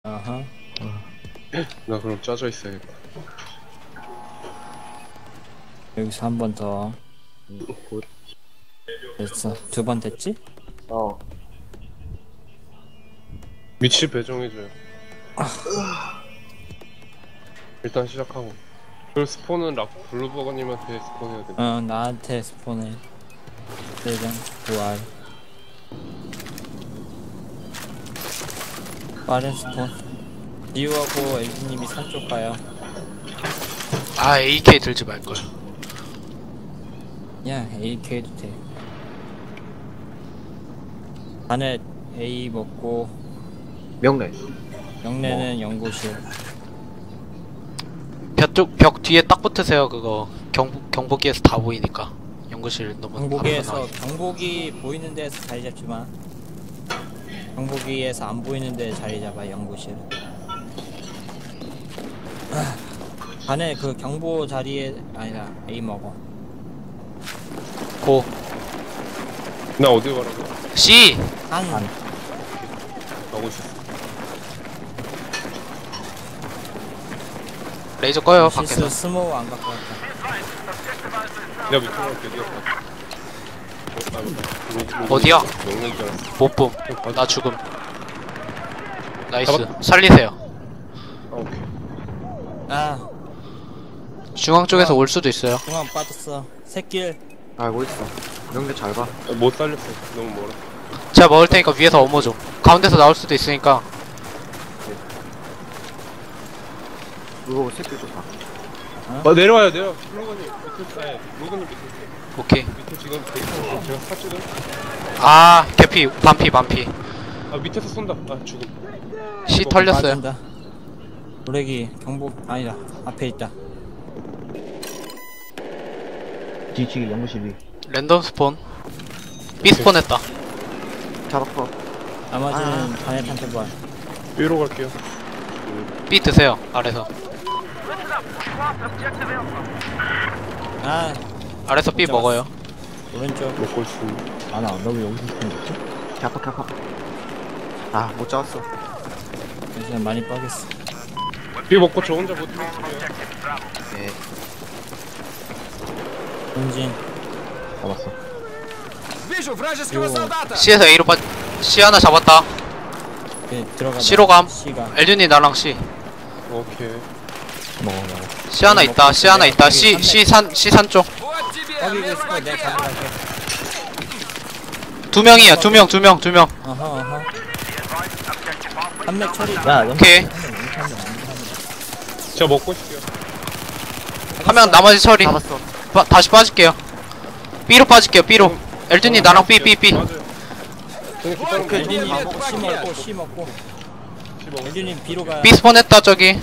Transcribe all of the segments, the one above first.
아하. 나 그럼 짜져 있어야겠다. 여기서 한 번 더. 곧. 됐어. 2번 됐지? 위치 배정해줘요. 일단 시작하고. 그리고 스폰은 블루버거님한테 스폰해야 돼. 나한테 스폰해. 대장 부활. 빠른 스폰. 리우하고 엘지님이 산 쪽 가요. 아 AK 들지 말걸. 야, AK 해도 돼. 안에 A 먹고 명래. 영래는 연구실. 벽 뒤에 딱 붙으세요. 그거 경보기에서 다 보이니까. 연구실 너무 경보기에서 앞서 나와. 경보기 보이는 데서 자리 잡지 마. 경보기에서 안 보이는 데 자리 잡아. 연구실. 안에 그 경보 자리에 아니라 A 먹어. 고 나 어디 가라고? C. 한. 가고 있었어. 레이저 꺼요 실수 밖에서. 스모우 안 갖고 왔다. 내가 밑으로 갈게. 네가 가. 어디야? 명령 줄 알았어. 못봄. 나 죽음. 나이스. 잡았- 살리세요. 아 오케이. 아, 중앙 쪽에서 올 수도 있어요. 중앙 빠졌어. 새길. 알고 있어. 명래 잘 봐. 못 살렸어. 너무 멀어. 제가 먹을 테니까 위에서 어머 좀. 가운데서 나올 수도 있으니까. 그거 새끼 좀 봐. 내려와요. 블루거님 밑에 싸요. 블루거님 밑에 있어요. 오케이. 밑에 지금 데이터 제가 사주는. 아 개피 반피. 아 밑에서 쏜다. 아 죽음. C 털렸어요. 빠진다. 노래기 경보 아니다. 앞에 있다. 뒤치기 연구실 위. 랜덤 스폰. B 스폰했다. 잡았어. 나머지는 반해탄테 봐. B로 갈게요. B 드세요. 아래서. 아, 아래서 B 먹어요. 오른쪽. 먹고 있습니다. 아나 너 왜 여기서 쓰는 거지? 캬파. 아 못 잡았어. 그냥 많이 빠겠어. B 먹고 저 혼자 못 들었어요. 네. 본진. 잡았어. C에서 A로 C 하나 잡았다. 네, 들어가. C로 감. C가. 엘준이 나랑 C. 오케이. 먹어. C 하나 있다. C 하나 있다. C 산 쪽. 거기 그 스포 내가 잡아갈게. 두 명이야. 두 명. 어허. 한명 처리. 야 오케이. 제가 먹고 있을게요. 한 명 나머지 처리. 잡았어. 다시 빠질게요. B로 빠질게요. B로. 엘준이 나랑 B. 맞아요. 저는 기다리고 오케이, 있어요. 엘준이 다 먹고 C 먹고 C 먹고. C 먹어. 엘준이 B로 가. B 스폰했다 저기.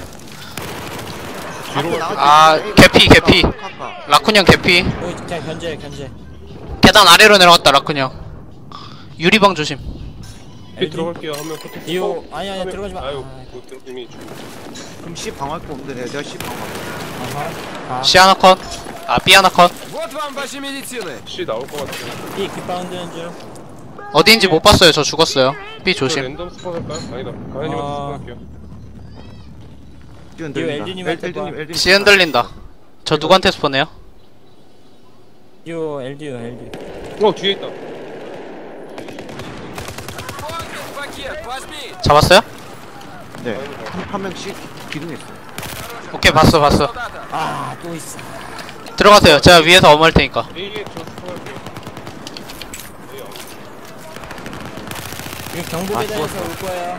뒤로 아 개피. 라쿤 형 개피. 그냥 견제. 계단 아래로 내려갔다 라쿤 형. 유리방 조심. B 들어갈게요. 한명 포트. 이거 아니 들어가지 마. 아유 이미 죽. 그럼 C 방어할 거 없는데 내가 C 방어할게. 아하. C 하나 컷. 아 B 하나 컷. C 나올 것 같아요. B 깃바운드는 중. 어디인지 못 봤어요. 저 죽었어요. B 저 조심. 랜덤 스폰 할까요? 아니다. 가연님한테 스폰 할게요. 뛰어 이거 LG 님한테 봐. C 흔들린다. 저 누구한테 스폰해요? 요 LD. 뒤에 있다. 잡았어요? 네. 한 명씩 기둥에 있어. 오케이 봤어. 아, 또 있어. 들어가세요. 제가 위에서 어머할 테니까. A에 저 스폰 할게요. 이거 경보계단에서 올 거야.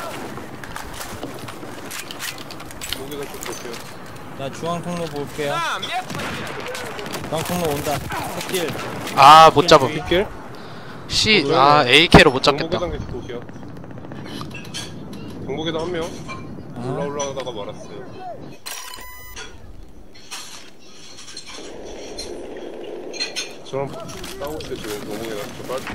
목에다 좀 볼게요. 나 중앙 통로 볼게요. 중앙 통로 온다. 길. 아 못 잡음. 빗길? C 아 AK로 못 잡겠다. 경보계단 계속 볼게요. 경보계단 한 명. 올라가다가 말았어요. 저랑 싸우고 있어요 지금 경보계단. 저 빨리.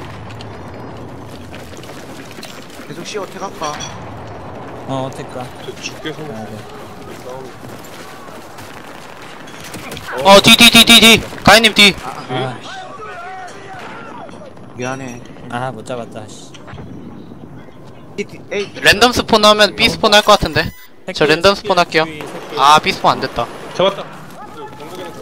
계속 C 어택 할까? 어택가. 저 죽게 생겼어. 싸우는. D. 가인님 D. 미안해. 아, 못 잡았다. 씨. 에이 랜덤 스폰 하면 B 스폰 할 것 같은데. 저 랜덤 스폰 할게요. 아 B 스폰 안 됐다. 잡았다. 경북에는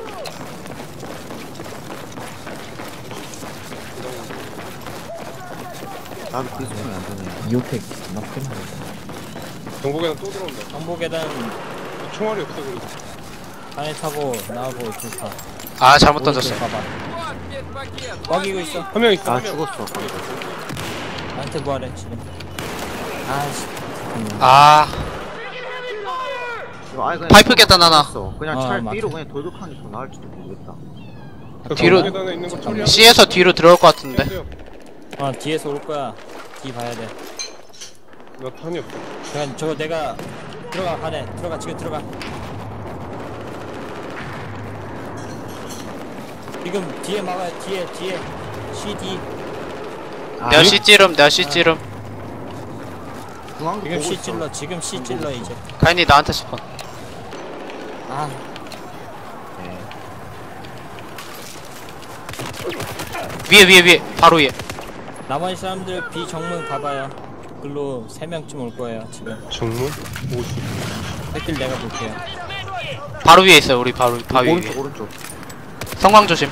나도 그 소리 안 되네. 이오팩 막힌 경북에는 또 들어온다. 정보 계단 총알이 없어 그래서. 안에 타고 나하고 좋다. 아 잘못 던졌어요. 봐봐. 꽉이고 있어. 한 명 있어. 아 한 명. 죽었어. 나한테 뭐하래 지금. 아씨. 아 이거 아예 그냥 파이프 계단 하나. 죽었어. 그냥 아, 찰 맞아. B로 그냥 돌격하니 더 나을지도 모르겠다. 그 뒤로- 경북 계단에 있는 거 처리하고. C에서 뒤로 들어올 것 같은데. 아 뒤에서 올 거야. 뒤 봐야 돼. 나 탄이 없어. 그냥 저거 내가 들어가 안에 들어가 지금 들어가. 지금 뒤에 막아요. 뒤에 CD. 아, 내가 C 찌름 내가 C 찌름. 중앙도 지금 보고 C 있어. 찔러. 지금 C 찔러 이제. 카인이 나한테 스폰. 아 위에 바로 위에. 나머지 사람들 B 정문 봐봐요. 글로 3명쯤 올 거예요 지금. 정문? 뭐 있어? 새끼 내가 볼게요. 바로 위에 있어요. 우리 바로 바위 위에. 오른쪽. 성광 조심.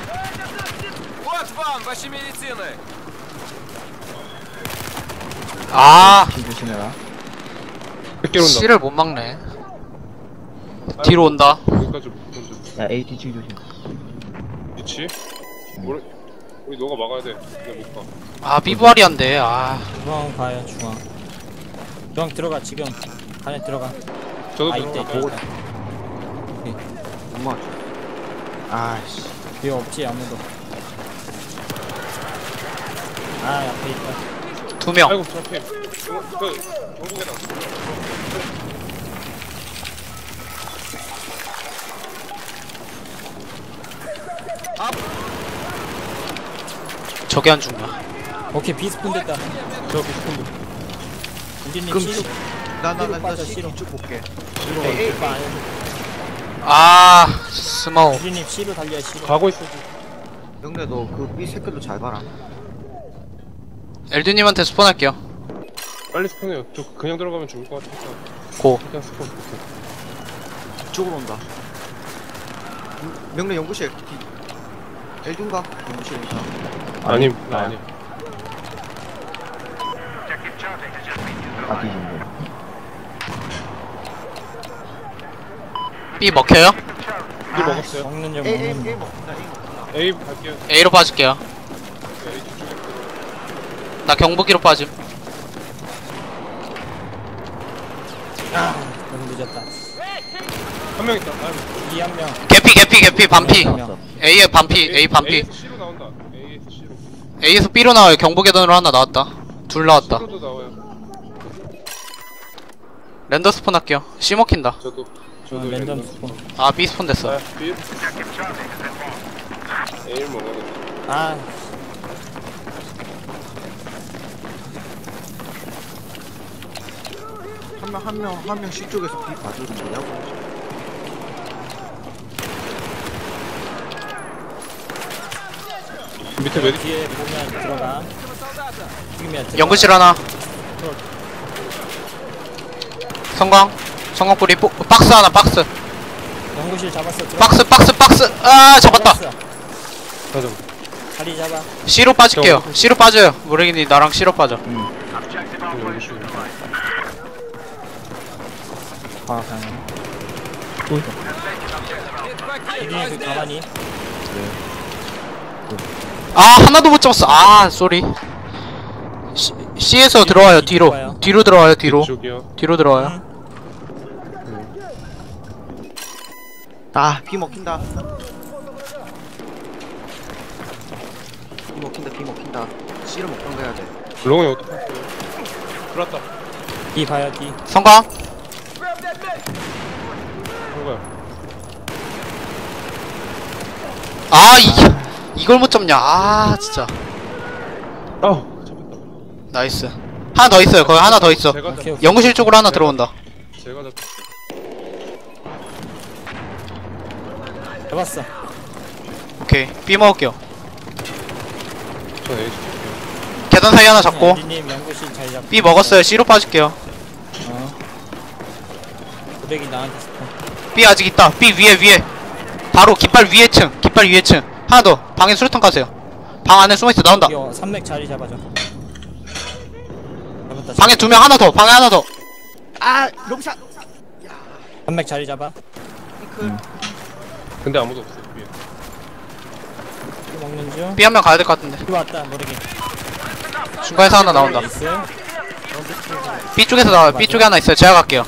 아 B 조심해라. 100개 온다. C를 못 막네. 뒤로 온다. 여기까지 못 던져. 야 A 뒤치 조심. 위치? 우리 너가 막아야 돼. 내가 못 가. 아 삐부아리한데. 아 중앙 가요 중앙. 중앙 들어가 지금. 안에 들어가. 저도 아 이때 들어가. 있다. 엄마. 아씨. 뒤에 없지 아무도. 아 앞에 있다. 2명. 아이고 저팀. 경북에다. 저게 안 죽냐. 오케이 비스폰 됐다. 저 비스콘도. 은진님 그럼 C로 나나나 빠져, C C로. 쭉 볼게. 에이 오빠 안에. 아 스마우. 은진님 C로 달려 C로. 가고 있어. 영래 너그 B 새끼도 잘 봐라. 엘드님한테 스폰할게요. 빨리 스폰해요. 저 그냥 들어가면 죽을 것 같으니까. 고. 그냥 스폰. 이쪽으로 온다. 명래 연구실. 엘둔가? 연구실이니까. 아님, 나 아님. B 먹혀요? 이 먹었어요. 먹는 중 에이 먹는 중. 먹는다. 에이 먹는다. A 갈게요. A로 빠질게요. A 뒤쪽에. 나 경보기로 빠짐. 아 너무 늦었다. 한 명 있다. 이 한 명. 개피 반피. 한 명. A에 반피. A 반피. A에서 C로 나온다. A에서 C로. A에서 B로 나와요. 경보계단으로 하나 나왔다. 둘 나왔다. C로도 나와요. 랜더 스폰 할게요. C 먹힌다. 저도. 랜덤 스폰. 아 B 스폰 됐어. 아, B. A를 먹어야 돼. 아 한 명 C 쪽에서 B 봐주는 거냐고. 밑에 메디. 뒤에 보면 들어가. 지금이야 들어가. 연구실 하나. 성광 뿌리 박스 하나 박스. 연구실 잡았어. 들어가. 박스. 아 잡았다. 잡았어. 가자. 자리 잡아. C로 빠질게요. C로 빠져요. 모래기니 나랑 C로 빠져. 아 가능. 이준이 그 가만히. 아 하나도 못 잡았어. 아 쏘리. C에서 들어와요. 뒤로 들어와요. 뒤로 쪽이요. 들어와요. 아 B 먹힌다. B 먹힌다. C를 먹던 거 해야 돼. 롱이 어떡하지? 들어왔다. 뒤 봐요 뒤. 성광. 한 거야. 아 이걸 못 잡냐. 아 진짜. 아우, 잡았다. 나이스. 하나 더 있어요. 거기 하나 더 있어. 제가 오케이, 잡. 오케이. 연구실 쪽으로 하나 들어온다. 제가 잡. 잡았어. 오케이 B 먹을게요. 저 A 줄게요. 계단 사이 하나 잡고. 님 연구실 잘 잡고. B 먹었어요. C로 빠질게요. 고데기 나한테 스폰. B 아직 있다. B 위에. 바로 깃발 위에 층. 깃발 위에 층. 하나 더. 방에 수류탄 가세요. 방 안에 숨어있어. 나온다. 이거 산맥 자리 잡아줘. 잡았다. 방에 2명 하나 더. 방에 하나 더. 아 롱샷. 산맥 자리 잡아. 피클. 근데 아무도 없어 위에. 또 먹는 중. B 한 명 가야 될 것 같은데. 이거 왔다 모르게. 중간에서 하나 나온다. 나이스. B 쪽에서 나와요. B 쪽에 하나 있어요. 제가 갈게요.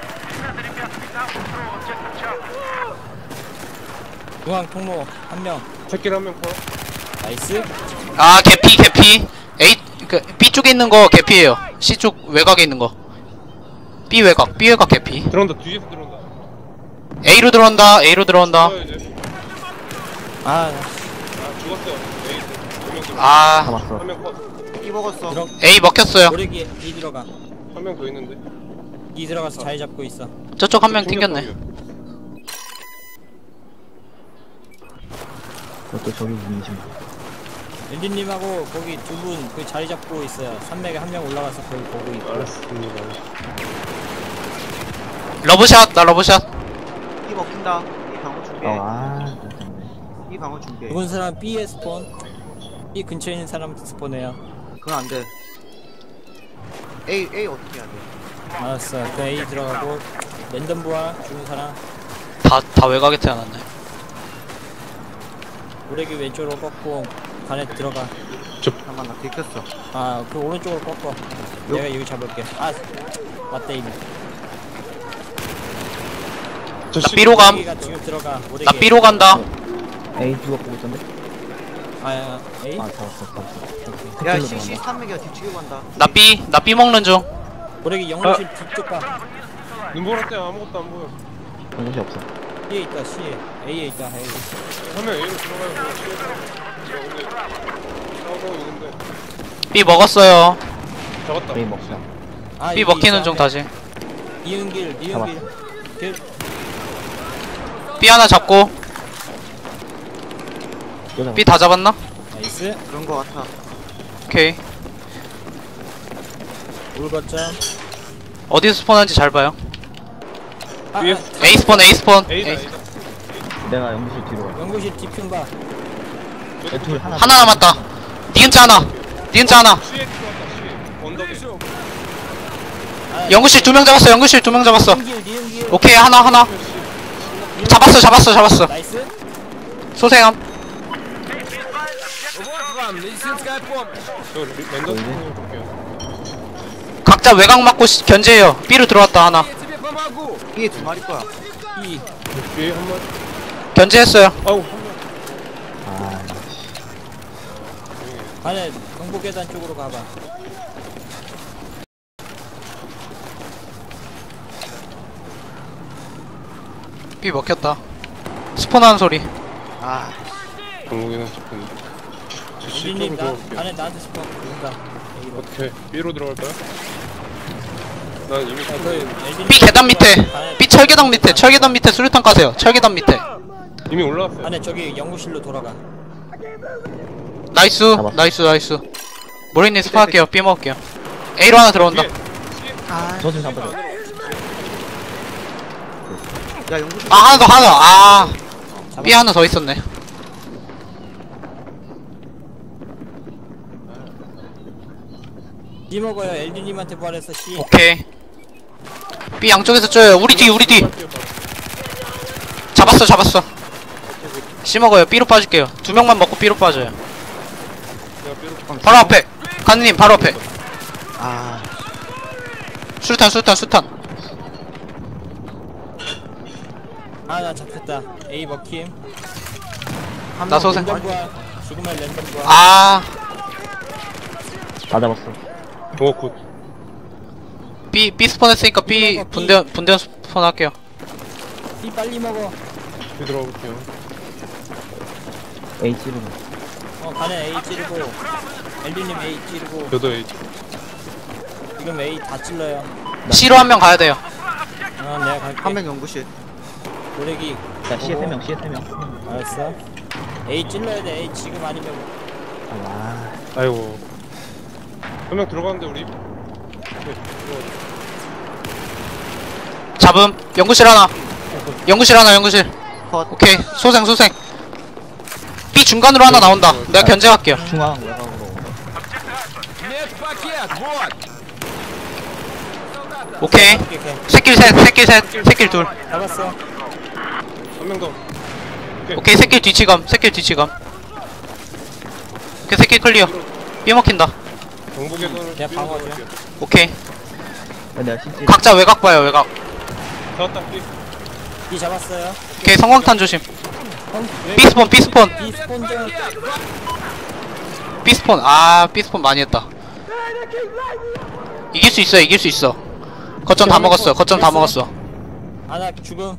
중앙 통로 한 명. 새끼 한명 커. 나이스. 아 개피. A 그 B 쪽에 있는 거 개피예요. C 쪽 외곽에 있는 거. B 외곽 개피. 들어온다. 뒤에서 들어온다. A로 들어온다. 이제. 아 죽었어. 에이. 아 잡았어. 한명 커. 피 먹었어. 들어. A 먹혔어요. 모르게 B 들어가. 한 명 더 있는데. B 들어가서 자리 잡고 있어. 저쪽 한 명 튕겼네. 그것도 저기 분이지. 엔진님하고 거기 두 분 그 자리 잡고 있어요. 산맥에 한 명 올라가서 거기 보고 있고. 알았습니다. 러브샷 나 러브샷. 피 먹힌다. 이 방어 준비해. 이 방어 준비해. 죽은 사람 B에 스폰. B 근처에 있는 사람 스폰해요. 그건 안 돼. A 어떻게 해야 돼? 알았어. 그 A 들어가고 랜덤 부활 죽은 사람. 다 외곽에 태어났네. 모래기 왼쪽으로 꺾고 간에 들어가. 잠깐만 나 들켰어. 아 그 오른쪽으로 꺾어. 내가 여기 잡을게. 아 맞다 이미. 저 나 B로 감. 모래기가 지금 들어가. 모래기. 나 B로 간다. A 누가 보고 있던데? 아 A? 아 잡았어. 야 CC 3맥이야 뒤치고 간다. 나 B 먹는 중. 모래기 영무실 뒤쪽 가. 눈보라 때 아무것도 안 보여. 정신이 없어. B에 있다 C에. A에 있다 A. 한명 A로 들어가요. 저 근데 싸우고 있는데. B 먹었어요. 잡았다. A 먹자. 아, B 여기 먹히는 있어, 중 앞에. 다시. 이은길. 길. B 하나 잡고. 또 잡아. B 다 잡았나? 나이스. 그런 거 같아. 오케이. 울거점. 어디서 스폰하는지 잘 봐요. 아, 위에 A 스폰. A다 A. A다. 내가 연구실 뒤로 가. 연구실 뒤편 봐. 애툴 하나. 하나 남았다. 니은자 하나. C에 들어왔다. C에 언덕에. 아, 연구실 2명 잡았어. 연구실 2명 잡았어. 니은길. 오케이 하나. 잡았어. 나이스. 소생함. 저 랜덤 좀 볼게요. 각자 외곽 맞고 견제해요. B로 들어왔다 하나. B에 2마리 거야. 이. 뒤에 한 번. 견제했어요. 아우. 아 안에 경보 계단 쪽으로 가봐. B 먹혔다. 스폰하는 소리. 아 정국이는 조금. 저 C 엔진님 쪽으로 나 들어갈게요. 안에 나한테 스폰 누군가. A로. 어떻게 B로 들어갈까요? 난 이미 아, 엔진님 B 계단 밑에. 안에, B 철계단 밑에 수류탄 까세요. 철계단 밑에. 이미 올라왔어요. 안에 저기 연구실로 돌아가. 나이스. 잡았어. 나이스. 모리님 스파할게요. B 먹을게요. A로 하나 들어온다. 뒤에. 아. 저좀 잡아줘. 야 연구실. 아 하나 더. 아 잡아. B 하나 더 있었네. C 먹어요. 엔진님한테 부활해서 C. 오케이. B 양쪽에서 쪼여요. 우리 뒤. 잡았어. C 먹어요. B로 빠질게요. 2명만 먹고 B로 빠져요. 바로 앞에. 간님 바로 앞에. 아 수류탄. 아 나 잡혔다. A 먹힘. 나 소생. 랜덤 부활. 죽으면 랜덤 부활. 아 다 잡았어. 오 굿. B 스폰 했으니까 B 분대원 스폰 할게요. B 빨리 먹어. B 들어가볼게요. A 찌르고. 간에 A 찌르고. 엔진님 A 찌르고. 저도 A. 지금 A 다 찔러요. C로 한 명 가야 돼요. 내가 갈게. 3맥 연구실. 노래기. 자 C에 보고. 3명. C에 3명. 알았어. A 찔러야 돼. A 지금 아니면 아 아이고. 한 명 들어가는데 우리. 네, 잡음. 연구실 하나. 연구실 하나, 연구실. 컷. 오케이. 소생, 소생. B 중간으로 하나 나온다. 내가 견제할게요. 중앙 외곽으로. 오케이. 새끼 셋, 새끼 셋, 새끼 둘. 잡았어. 한 명 더. 오케이, 새끼 뒤치감, 새끼 뒤치감. 오케이, 새끼 클리어. B 먹힌다. 정복에서는 그냥 방어죠. 오케이. 내가 CT. 각자 외곽 봐요, 외곽. 잡았다. 삐. B 잡았어요. 오케이, 성광탄 조심. 왜 B 스폰, B 스폰. B 스폰 중. B 스폰. 아, B 스폰 많이 했다. 이길 수 있어, 이길 수 있어. 거점 다 먹었어, 거점 다 먹었어. 하나 죽음.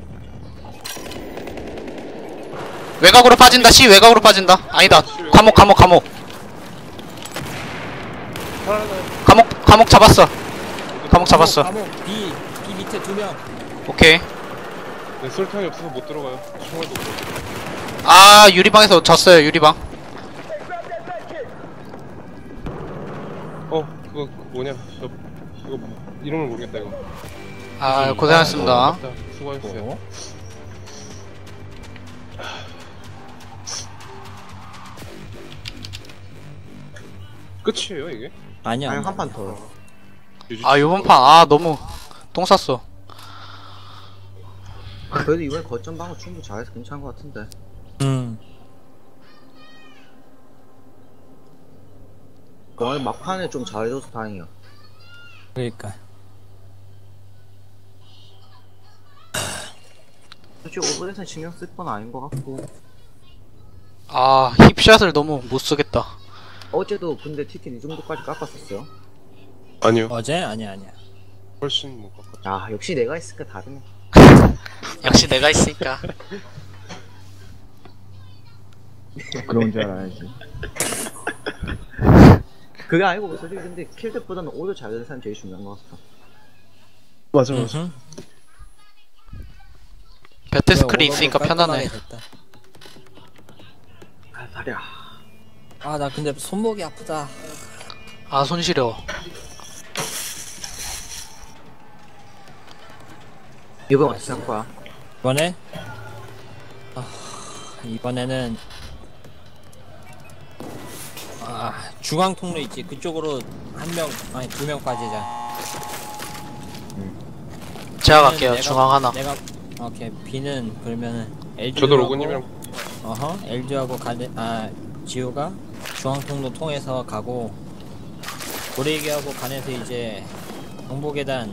외곽으로 빠진다, C 외곽으로 빠진다. 아니다. 감옥, 감옥, 감옥. 감옥 잡았어. 감옥 잡았어. 감옥 B 밑에 2명. 오케이. 네, 설탕이 없어서 못 들어가요. 총알도 없어. 아, 유리방에서 졌어요, 유리방. 그거 뭐냐? 이거 이름을 모르겠다 이거. 아, 고생하셨습니다. 맞다. 수고하셨어요. 끝이에요 이게? 아니야. 아니, 한 판 더. 아, 요번 판, 아, 너무 똥 쌌어. 그래도 이번에 거점 방어 충분히 잘해서 괜찮은 것 같은데. 오늘 막판에 좀 잘해줘서 다행이야. 그러니까. 솔직히 오버에서 신경 쓸 건 아닌 것 같고. 아, 힙샷을 너무 못 쓰겠다. 어제도 근데 티켓 이 정도까지 깎았었어요. 아니요. 어제? 아니야. 훨씬 못 깎았죠. 아, 역시 내가 있으니까 다르네. 역시 내가 있으니까. 그런 줄 알아야지. 그게 아니고 솔직히 근데 킬덱보다는 오더 잘 되는 사람이 제일 중요한 것 같아. 맞아 배트 스크린 있으니까 편하네. 아, 다리야. 아, 나 근데 손목이 아프다. 아, 손 시려. 이번 어떻게 할 거야? 이번에? 이번에는 중앙 통로 있지. 그쪽으로 2명 빠지자. 제가 갈게요, B는 중앙 하나. 내가 오케이. B는 그러면은 LG 저도 로그님이랑 LG하고 지호가 중앙 통로 통해서 가고 고래기하고 간에서 이제 정보계단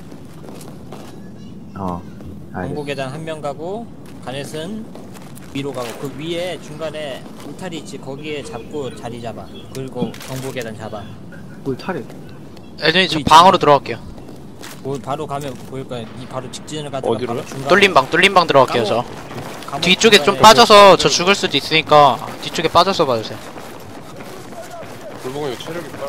정보계단 1명 가고 간에서는 위로 가고 그 위에 중간에 울타리 있지. 거기에 잡고 자리 잡아. 그리고 정보계단 잡아. 울타리. 애들이 저 방으로 들어갈게요. 바로 가면 보일 거야. 이 바로 직진을 가다가 어디로요? 바로 중간에 뚫린 방 들어갈게요, 저. 감옥 뒤쪽에 좀 중간에 빠져서 저 죽을 수도 있으니까 뒤쪽에 빠져서 봐주세요. 돌보고 체력이 빨리.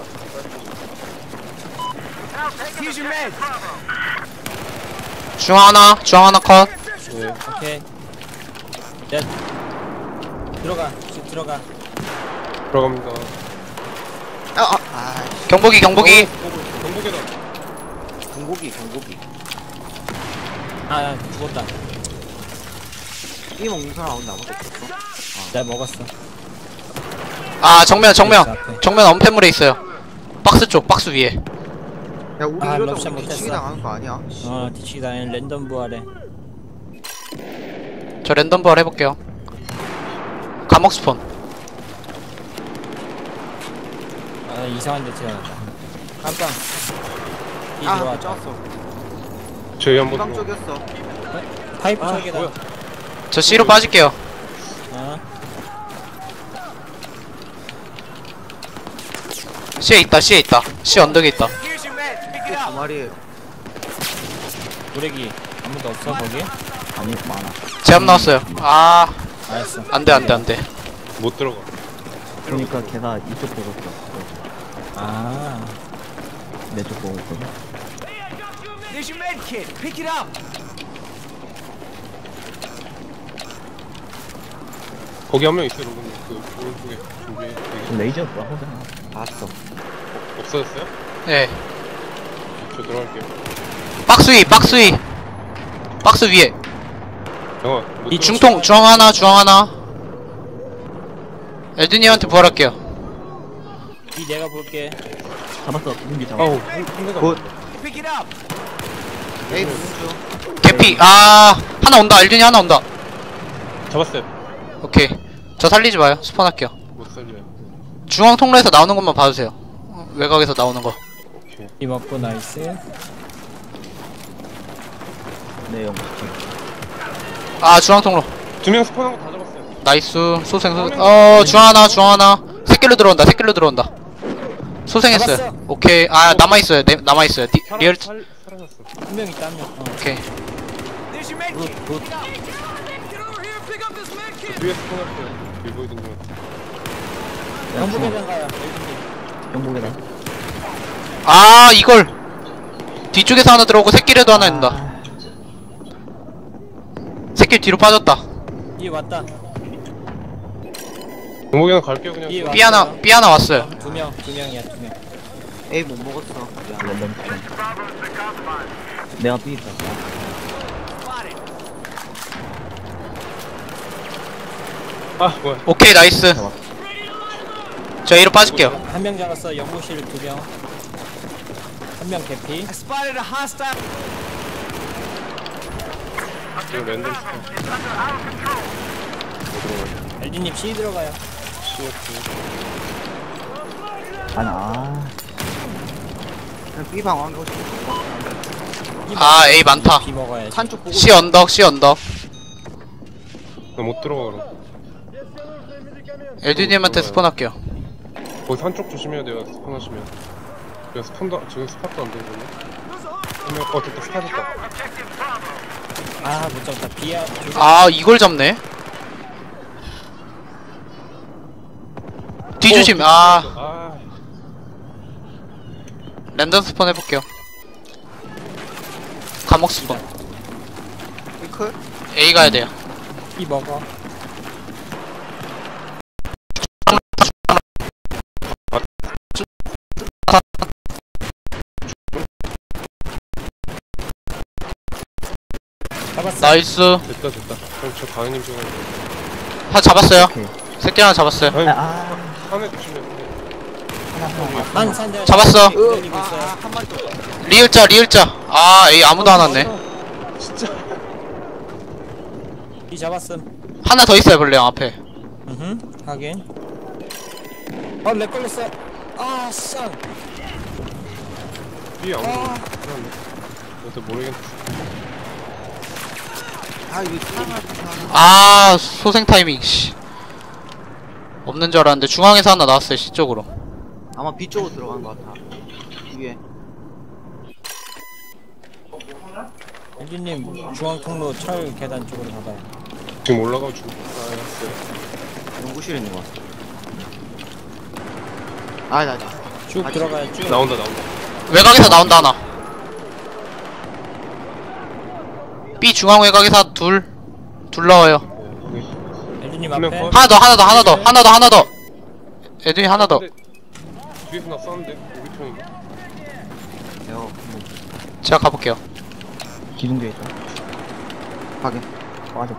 중앙 하나 컷. 네. 오케이. 야, 들어가. 지금 들어가. 들어갑니다. 경보기. 경복에다. 경고기. 죽었다. 이 먹는 사람 아무도 없었어. 내가 먹었어. 아, 정면 앞에. 엄폐물에 있어요. 박스 쪽, 박스 위에. 야, 우리 아, 이러다 럽샷 우리 뒤치기 못했어. 당하는 거 아니야? 뒤치기 다니는 랜덤 부활해. 저 랜덤 부활 해볼게요. 감옥 스폰. 이상한 데 튀어나왔다. 깜빵. 이 아, 들어왔다. ጫ왔어. 저희 한번 부당 들어가. 쪽이었어. 파이프 쪽에다. 뭐야? 저 C로 빠질게요. C에 있다. C 언덕에 있다. 두 마리. 고래기 아무도 없어 거기? 아니, 많아. 제압 나왔어요. 아, 알았어. 안돼. 못 들어가. 그러니까 걔가 이쪽 보고 있어. 내 쪽 보고 있거든. 거기 한 명 있어요, 로그님. 그 오른쪽에 준비해. 지금 레이저 뭐야, 하잖아. 봤어. 없어졌어요? 예. 저 들어갈게요. 박스 위, 박스 위. 박스 위에. 잠깐만. 못 이 들어갔어. 중통, 중앙 하나, 중앙 하나. 에드니한테 부활할게요. 이 내가 볼게. 잡았어. 무기 잡았어. 아우, 한 굿. 대가. 에이 무슨 개피. 아, 하나 온다. 에드니 하나 온다. 잡았어요. 오케이. 저 살리지 마요. 스폰할게요. 못 살려요. 중앙 통로에서 나오는 것만 봐주세요. 외곽에서 나오는 거. 오케이. 이 먹고 나이스. 네, 형. 아, 중앙 통로. 2명 스폰한 거 다 잡았어요. 나이스. 소생. 중앙 하나, 중앙 하나. 새끼로 들어온다. 새끼로 들어온다. 소생했어요. 잡았어. 오케이. 아, 남아있어요. 남아있어요. 리얼. 살아났어. 한 명 있다 한 명. 오케이. 굿. 저 위에 스폰할게요. 빌보이드 중. 정보계단 가요. 경복에다. 아, 이걸. 뒤쪽에서 하나 들어오고 새끼라도 하나 있다. 새끼 뒤로 빠졌다. 이 왔다. 동목이랑 갈게요 그냥. 이 삐 하나 왔어요. 두 명이야 두 명. 에이 못 먹었어. 미안. 랜덤 스캔. 내가 삐 있다. 아 뭐야. 오케이, 나이스. 저 A로 빠질게요. 한 명 잡았어. 연구실 두 명. 한 명 개피. 이거 랜덤 스폰. 엘디님 C 들어가요. 아니, 그냥 B 방황 하고 싶어. 아, A 많다. B 먹어야지. 산쪽 보고. C 언덕, C 언덕. 나못 들어가 그럼. 에드님한테 스폰할게요. 거기 산쪽 조심해야 돼요. 스폰하시면. 내가 스폰도 지금 스팟도 안 되거든요. 한명 됐다 스팟 됐다. 아 못 잡았다. B야. 아, 이걸 잡네. 뒤조심. 아, 아 랜덤 스폰 해볼게요. 감옥 스폰. 핑크? A 가야 돼요. B 먹어. 잡았어. 나이스. 됐다. 그럼 저 가은님 좀. 하나 잡았어요. 오케이. 새끼 하나 잡았어요. 아니 아, 산에 조심해. 난 잡았어. 기다리고 있어요. 한 마리 더. 리을자. 아, A 아무도 안 왔네. 진짜. B 잡았음. 하나 더 있어요, 벌레 앞에. 하긴. 렉 걸렸어. 아 쌍. 이 아무도 살았네. 나도 모르겠네. 아 이거 사람. 아, 소생 타이밍, 씨. 없는 줄 알았는데, 중앙에서 하나 나왔어요, C 쪽으로. 아마 B 쪽으로 들어간 것 같아. 위에. 엘디님 중앙 통로 철 계단 쪽으로 가봐요. 지금 올라가고 죽. 아 알았어요. 연구실에 있는 것 같아. 나. 쭉 들어가요. 쭉. 나온다. 외곽에서 나온다, 하나. B 중앙 외곽에서 둘 나와요. 네, 엘디님 한명 앞에. 컷. 하나 더. 애들이 하나 더. 뒤에서 나 싸는데 우리 편인가? 여. 제가 가볼게요. 기둥대 있다. 확인. 빠져.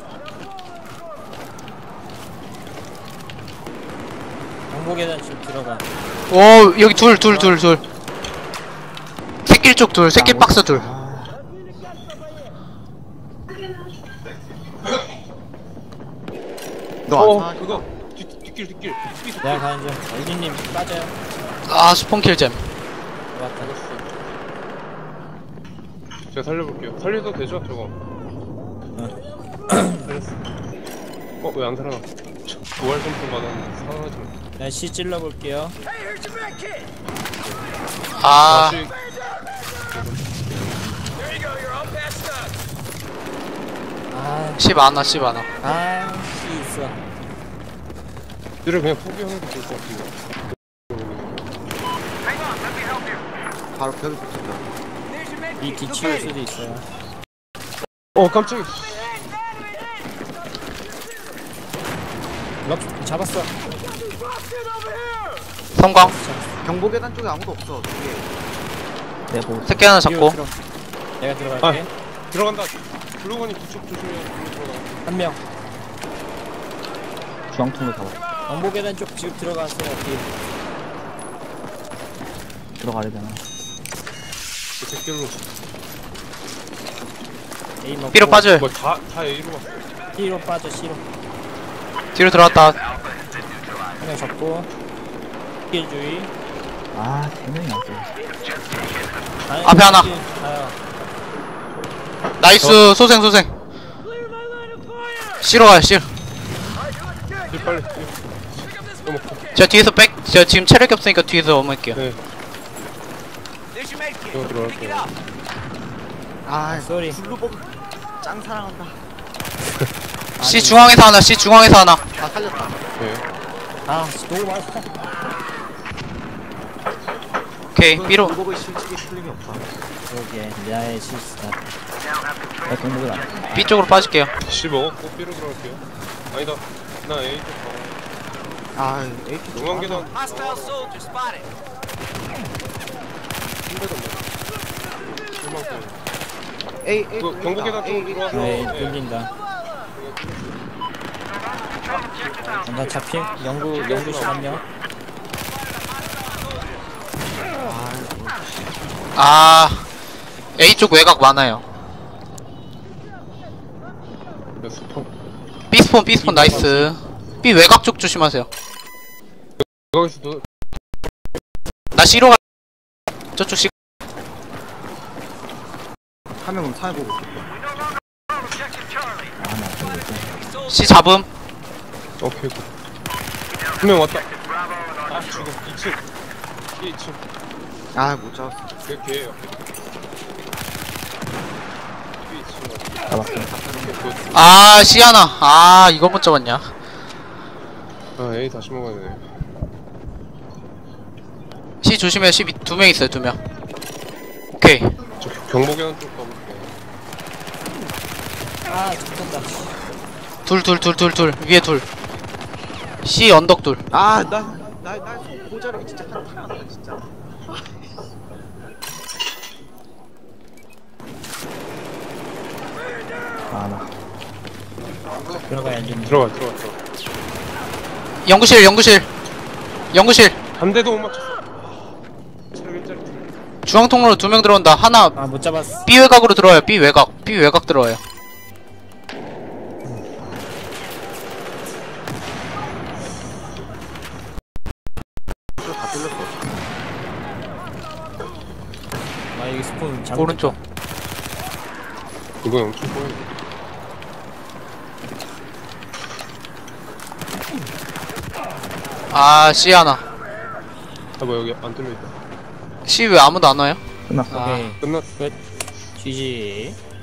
정보 계단 쪽 들어가. 오, 여기 둘. 새끼 쪽 둘, 새끼 박스 둘. 너 안 사. 그거 뒷길. 내가 가는 중. 엘디님 빠져요. 아, 스폰킬잼. 왔다. 제가 살려볼게요. 살려도 되죠 저거? 살렸어. 왜 안 살아나? 부활 점프 받았는데 살아나지 마. 나 C 찔러볼게요. 아, 다시 C 많아. C 있어. 얘를 그냥 포기하는 게 좋을 것 같은데. 바로 벽에 붙었다. 이 뒤치울 수도 있어요. 깜짝이야. 럭 잡았어. 성광. 경보 계단 쪽에 아무도 없어. 저기. 네, 뭐, 새끼 하나 잡고. 내가 들어갈게. 들어간다. 블루건이 뒤쪽 조심해요. 블루 들어가. 한 명. 주황통로 잡아. 정보 계단 쪽 지금 들어갔어요. 뒤. 들어가야 되나? 그 새끼로. A 먹고. B로 빠져요. 뭐다 A로 갔어. C로 빠져. C로. 뒤로 들어왔다. 한 명 잡고. 킬주의. 아, 3명이 왔어요. 앞에 하나. 아유. 나이스 소생. C로 가요 C. 뒤 빨리. 또 먹고. 제가 뒤에서 제가 지금 체력이 없으니까 뒤에서 어머니게요. 네. 이거 들어갈게요. 아, 쏘리. 블루버그 짱 사랑한다. C 중앙에서 하나. 다 살렸다. 네. 아, 너무 많다. 오케이 B로. 블루버그 실직이 풀림이 없다. 그러게, 나의 실수다. 나 동물을 안 해. B 쪽으로 빠질게요. C 먹었고 B로 들어갈게요. 아니다. 나 A 쪽 가. 아, AP 중앙 계단. Hostile soldier spotted. 흰배도 뭐. A 그 경보 계단 쪽으로 들어와서. 네, 네. 뚫린다. 나 잡힘? 영구씨 한 명. 아 A 쪽 외곽 많아요. 네, 스폰. B 스폰 나이스. B 외곽 쪽 조심하세요. 거기서도 나 C로 가. 저쪽 C. 한 명은 차 보고 있겠다. 아, 나 저기 있어. C 잡음. 오케이. 한 명 왔다. 아 죽어. 2층. 2층. 아, 못 잡았어. 그 걔예요. 2층. 잡았어. 아 C 하나. 아 이거 못 잡았냐. 아 A 다시 먹어야 되네. C 조심해. C 2명 있어요 2명. 오케이. 저 경보 계단 쪽 가볼게요. 아, 죽겠다. 둘 위에 둘. C 언덕 둘. 아, 나 모자르기 진짜 탁탁하다, 진짜. 아, 나. 들어가야 돼. 들어가. 연구실. 한 대도 못 맞췄어. 체력 1짜리. 중앙 통로로 2명 들어온다. 하나 아, 못 잡았어. B 외곽으로 들어와요. B 외곽 들어와요. 다 뚫렸어. 아, 여기 스폰 잘못. 오른쪽. 이번에 엄청 보이네. 아 C 하나. 아 뭐 여기 안 뚫려있다. C 왜 아무도 안 와요? 끝났어. 오케이. 끝났어. 끝. GG.